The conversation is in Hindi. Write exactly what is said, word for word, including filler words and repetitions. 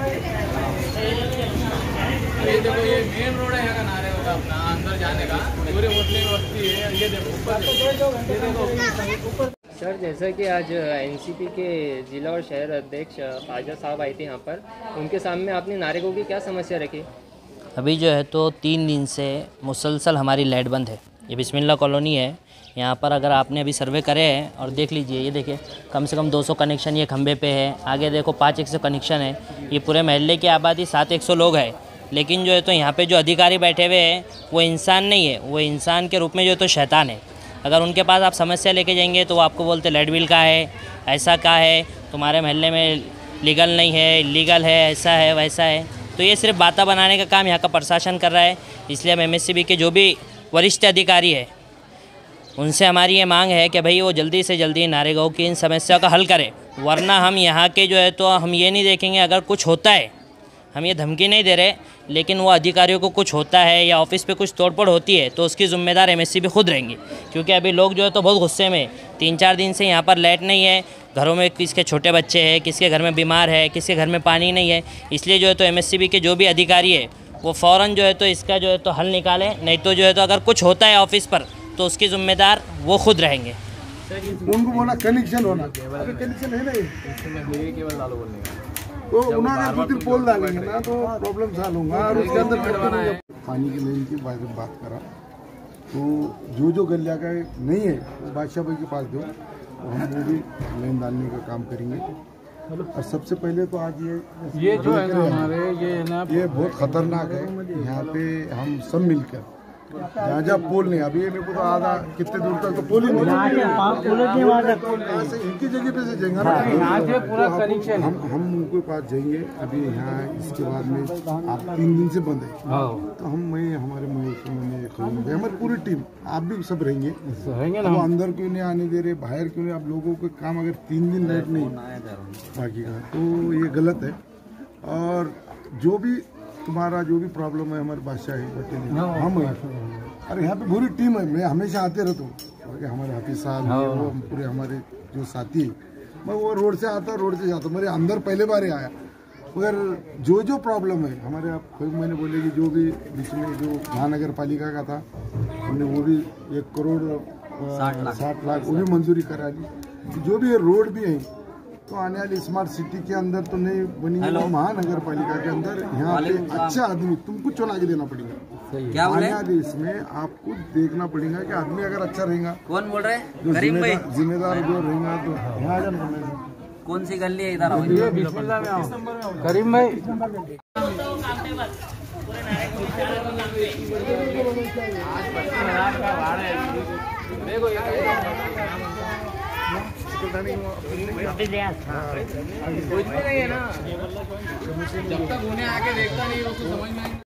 ये देखो, ये मेन रोड है यहाँ का नारेगांव का, अपना अंदर जाने का पूरे मुस्लिम बस्ती है। ये देखो ऊपर, ये देखो। सर, जैसा कि आज एनसीपी के जिला और शहर अध्यक्ष ख्वाजा साहब आए थे यहाँ पर, उनके सामने आपने नारेगांव की क्या समस्या रखी? अभी जो है तो तीन दिन से मुसलसल हमारी लाइट बंद है। ये बिस्मिल्लाह कॉलोनी है, यहाँ पर अगर आपने अभी सर्वे करे हैं और देख लीजिए, ये देखिए कम से कम दो सौ कनेक्शन ये खंबे पे है, आगे देखो पाँच एक सौ कनेक्शन है। ये पूरे महल्ले की आबादी सात एक सौ लोग है, लेकिन जो है तो यहाँ पे जो अधिकारी बैठे हुए हैं वो इंसान नहीं है, वो इंसान के रूप में जो है तो शैतान है। अगर उनके पास आप समस्या लेके जाएंगे तो वो आपको बोलते लाइट बिल का है, ऐसा का है, तुम्हारे महल्ले में लीगल नहीं है, इलीगल है, ऐसा है वैसा है। तो ये सिर्फ बातें बनाने का काम यहाँ का प्रशासन कर रहा है। इसलिए हम एमएससीबी के जो भी वरिष्ठ अधिकारी है उनसे हमारी ये मांग है कि भाई वो जल्दी से जल्दी नारेगांव की इन समस्याओं का हल करें, वरना हम यहाँ के जो है तो हम ये नहीं देखेंगे। अगर कुछ होता है, हम ये धमकी नहीं दे रहे, लेकिन वो अधिकारियों को कुछ होता है या ऑफिस पे कुछ तोड़फोड़ होती है तो उसकी ज़िम्मेदार एमएससीबी खुद रहेंगी। क्योंकि अभी लोग जो है तो बहुत गुस्से में, तीन चार दिन से यहाँ पर लाइट नहीं है, घरों में किसके छोटे बच्चे हैं, किसके घर में बीमार है, किसके घर में पानी नहीं है। इसलिए जो है तो एमएससीबी के जो भी अधिकारी है वो फ़ौरन जो है तो इसका जो है तो हल निकालें, नहीं तो जो है तो अगर कुछ होता है ऑफिस पर तो उसकी ज़िम्मेदार वो खुद रहेंगे। उनको बोला कनेक्शन होना, अभी कनेक्शन है नहीं केवल डालो बोलने का, तो उन्होंने दो तीन पोल डालेंगे ना तो प्रॉब्लम सॉल्व होगा। और उसके अंदर पानी की लाइन की बात करा तो जो जो गलिया का नहीं है वो बादशाह भाई के पास दो, तो हम वो भी लाइन डालने का काम करेंगे। और सबसे पहले तो आज ये ये जो है ना हमारे ये ना ये बहुत खतरनाक है। यहाँ पे हम सब मिलकर जहाँ जहाँ पोल नहीं, अभी मेरे को तो आधा कितने दूर तक तो पोल ही नहीं, यहाँ से इनकी जगह पे से जाएंगे ना, यहाँ से पूरा कनेक्शन हम हम उनके पास जाएंगे। अभी यहाँ इसके बाद में आप तीन दिन से बंद है, तो हम मैं हमारे में हमारी पूरी टीम, आप भी सब रहेंगे ना। वो अंदर क्यों नहीं आने दे रहे, बाहर क्यों नहीं, आप लोगों के काम अगर तीन दिन लाइट नहीं बाकी का तो ये गलत है। और जो भी तुम्हारा जो भी प्रॉब्लम है हमारे बादशाह है, हम अरे यहाँ पे पूरी टीम है। मैं हमेशा आते रहता हूँ, हमारे हाफिज साहब वो पूरे हमारे जो साथी, मैं वो रोड से आता रोड से जाता हूँ, मेरे अंदर पहले बार ही आया। मगर जो जो प्रॉब्लम है हमारे, आप कोई मैंने बोले कि जो भी बीच में जो महानगर पालिका का था हमने वो भी एक करोड़ साठ लाख वो भी मंजूरी करा दी। जो भी रोड भी है तो आने वाली स्मार्ट सिटी के अंदर तो नहीं बनी, महानगर पालिका के अंदर यहाँ पे अच्छा आदमी तुमको चुना के देना पड़ेगा। क्या आने वाली इसमें आपको देखना पड़ेगा कि आदमी अगर अच्छा रहेगा, कौन बोल रहे हैं, जो जिम्मेदार जिम्मेदार जो रहेगा तो यहाँ आ जाना। कौन सी गली है इधर? ये बिस्मिल्लाह में आओ करीम भाई। कुछ भी नहीं है ना, जब तक उन्हें आके देखता नहीं उसको समझ में